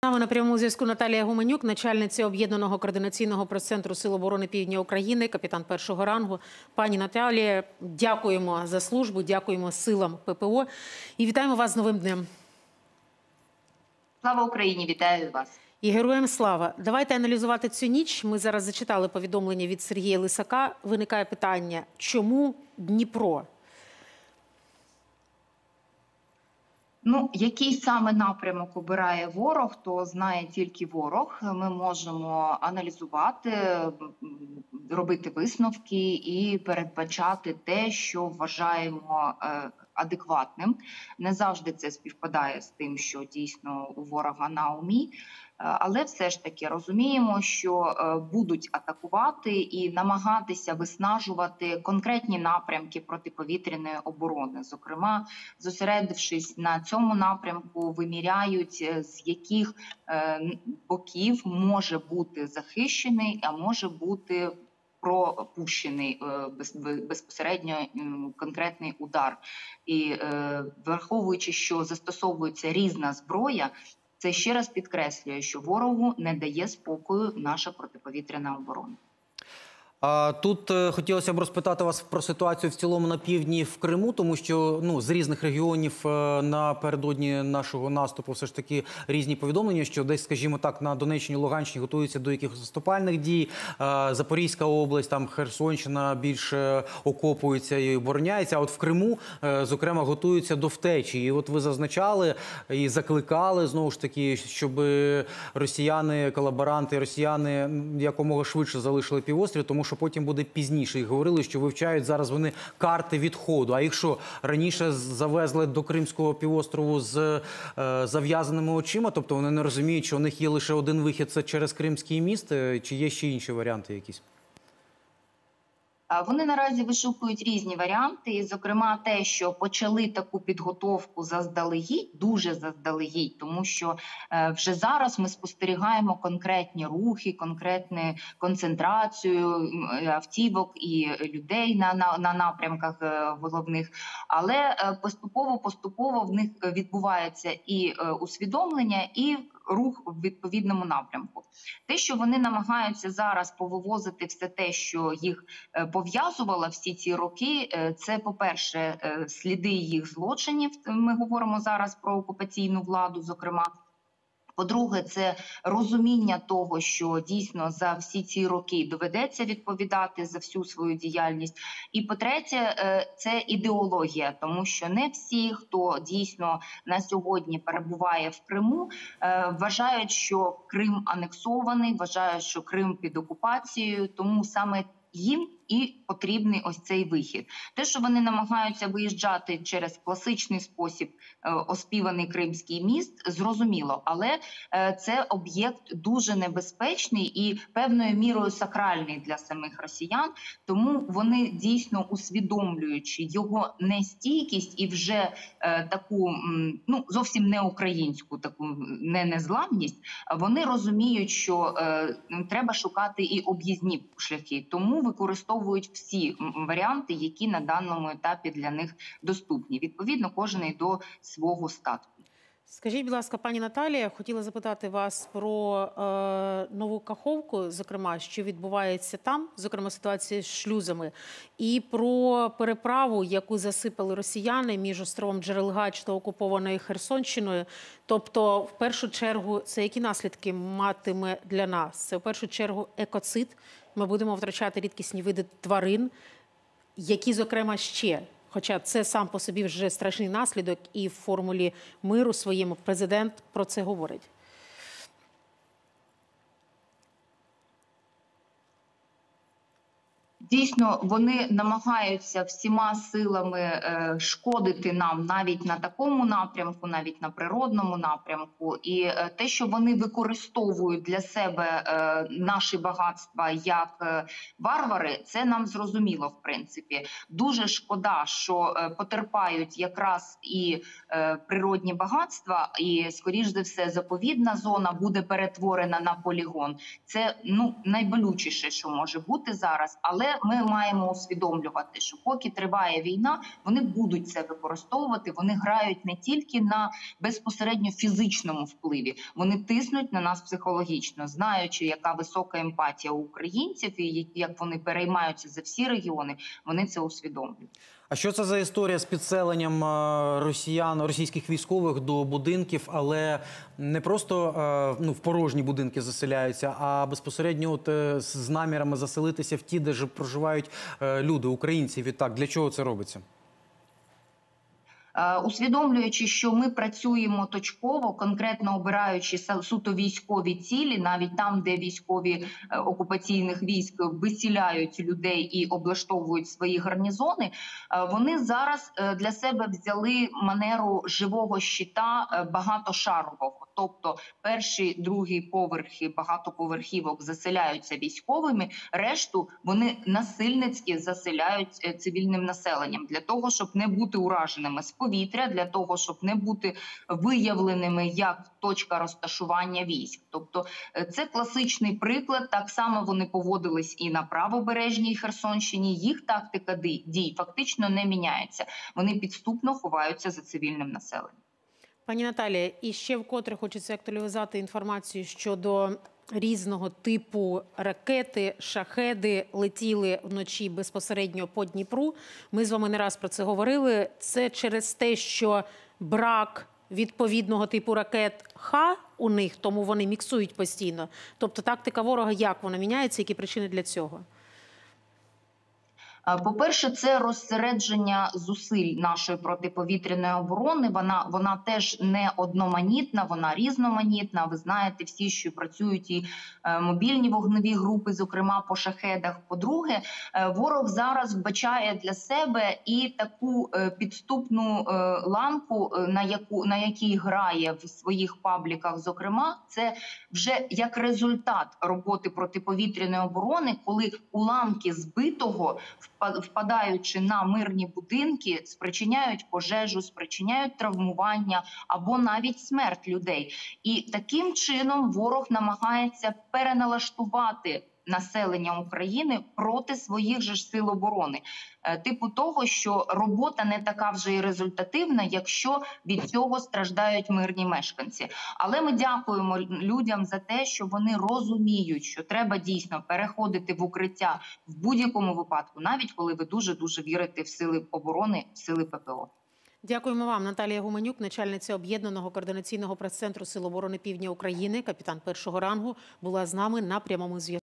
Нами на прямому зв'язку Наталія Гуменюк, начальниця Об'єднаного координаційного прес-центру Сил оборони Півдня України, капітан першого рангу. Пані Наталія, дякуємо за службу, дякуємо силам ППО і вітаємо вас з новим днем. Слава Україні, вітаю вас. І героям слава. Давайте аналізувати цю ніч. Ми зараз зачитали повідомлення від Сергія Лисака. Виникає питання, чому Дніпро? Ну, який саме напрямок обирає ворог, то знає тільки ворог. Ми можемо аналізувати, робити висновки і передбачати те, що вважаємо адекватним. Не завжди це співпадає з тим, що дійсно у ворога на умі. Але все ж таки розуміємо, що будуть атакувати і намагатися виснажувати конкретні напрямки протиповітряної оборони. Зокрема, зосередившись на цьому напрямку, виміряють, з яких боків може бути захищений, а може бути пропущений безпосередньо конкретний удар. І враховуючи, що застосовується різна зброя, це ще раз підкреслює, що ворогу не дає спокою наша протиповітряна оборона. Тут хотілося б розпитати вас про ситуацію в цілому на півдні в Криму, тому що з різних регіонів напередодні нашого наступу все ж таки різні повідомлення, що десь, скажімо так, на Донеччині, Луганщині готуються до якихось наступальних дій, Запорізька область, там Херсонщина більше окопується і обороняється, а от в Криму, зокрема, готуються до втечі. І от ви зазначали і закликали, знову ж таки, щоб росіяни, колаборанти, росіяни якомога швидше залишили півострів, тому що потім буде пізніше. І говорили, що вивчають зараз вони карти відходу. А якщо раніше завезли до Кримського півострову з зав'язаними очима, тобто вони не розуміють, що у них є лише один вихід – це через Кримський міст, чи є ще інші варіанти якісь? Вони наразі вишукують різні варіанти, і, зокрема, те, що почали таку підготовку заздалегідь, дуже заздалегідь, тому що вже зараз ми спостерігаємо конкретні рухи, конкретну концентрацію автівок і людей на напрямках головних, але поступово в них відбувається і усвідомлення, і рух в відповідному напрямку. Те, що вони намагаються зараз повивозити все те, що їх пов'язувало всі ці роки, це, по-перше, сліди їх злочинів, ми говоримо зараз про окупаційну владу, зокрема. По-друге, це розуміння того, що дійсно за всі ці роки доведеться відповідати за всю свою діяльність. І по-третє, це ідеологія, тому що не всі, хто дійсно на сьогодні перебуває в Криму, вважають, що Крим анексований, вважають, що Крим під окупацією, тому саме їм і потрібний ось цей вихід. Те, що вони намагаються виїжджати через класичний спосіб, оспіваний Кримський міст, зрозуміло. Але це об'єкт дуже небезпечний і певною мірою сакральний для самих росіян. Тому вони дійсно усвідомлюючи його нестійкість і вже таку, зовсім не українську, таку незламність, вони розуміють, що треба шукати і об'їзні шляхи. Тому використовують всі варіанти, які на даному етапі для них доступні. Відповідно, кожен до свого статку. Скажіть, будь ласка, пані Наталія, хотіла запитати вас про Нову Каховку, зокрема, що відбувається там, зокрема ситуація з шлюзами, і про переправу, яку засипали росіяни між островом Джерелгач та окупованою Херсонщиною. Тобто, в першу чергу, це які наслідки матиме для нас? Це в першу чергу екоцид. Ми будемо втрачати рідкісні види тварин, які, зокрема, ще. Хоча це сам по собі вже страшний наслідок, і в формулі миру своєму президент про це говорить. Дійсно, вони намагаються всіма силами шкодити нам навіть на такому напрямку, навіть на природному напрямку. І те, що вони використовують для себе наші багатства як варвари, це нам зрозуміло, в принципі. Дуже шкода, що потерпають якраз і природні багатства, і, скоріш за все, заповідна зона буде перетворена на полігон. Це найболючіше, що може бути зараз, але це ми маємо усвідомлювати, що поки триває війна, вони будуть це використовувати, вони грають не тільки на безпосередньо фізичному впливі, вони тиснуть на нас психологічно, знаючи, яка висока емпатія у українців і як вони переймаються за всі регіони, вони це усвідомлюють. А що це за історія з підселенням російських військових до будинків, але не просто в порожні будинки заселяються, а безпосередньо з намірами заселитися в ті, де ж проживають люди, українці? Відтак, для чого це робиться? Усвідомлюючи, що ми працюємо точково, конкретно обираючи суто військові цілі, навіть там, де військові окупаційних військ виселяють людей і облаштовують свої гарнізони, вони зараз для себе взяли манеру живого щита багатошарового. Тобто перший, другий поверхи багатоповерхівок заселяються військовими, решту вони насильницьки заселяють цивільним населенням для того, щоб не бути ураженими з повітря, для того, щоб не бути виявленими як точка розташування військ. Тобто це класичний приклад, так само вони поводились і на правобережній Херсонщині, їх тактика дій фактично не міняється. Вони підступно ховаються за цивільним населенням. Пані Наталія, і ще вкотре хочеться актуалізувати інформацію щодо різного типу ракети, шахеди летіли вночі безпосередньо по Дніпру. Ми з вами не раз про це говорили. Це через те, що брак відповідного типу ракет Х у них, тому вони міксують постійно. Тобто тактика ворога, як вона міняється, які причини для цього? По-перше, це розсередження зусиль нашої протиповітряної оборони. Вона теж не одноманітна, вона різноманітна. Ви знаєте всі, що працюють і мобільні вогневі групи, зокрема по шахедах. По-друге, ворог зараз вбачає для себе і таку підступну ланку, на якій грає в своїх пабліках. Зокрема, це вже як результат роботи протиповітряної оборони, коли уламки збитого, впадаючи на мирні будинки, спричиняють пожежу, спричиняють травмування або навіть смерть людей. І таким чином ворог намагається переналаштувати населення України проти своїх же ж сил оборони. Типу того, що робота не така вже і результативна, якщо від цього страждають мирні мешканці. Але ми дякуємо людям за те, що вони розуміють, що треба дійсно переходити в укриття в будь-якому випадку, навіть коли ви дуже-дуже вірите в сили оборони, в сили ППО. Дякуємо вам. Наталія Гуменюк, начальниця Об'єднаного координаційного прес-центру Сил оборони Півдня України, капітан першого рангу, була з нами на прямому зв'язку.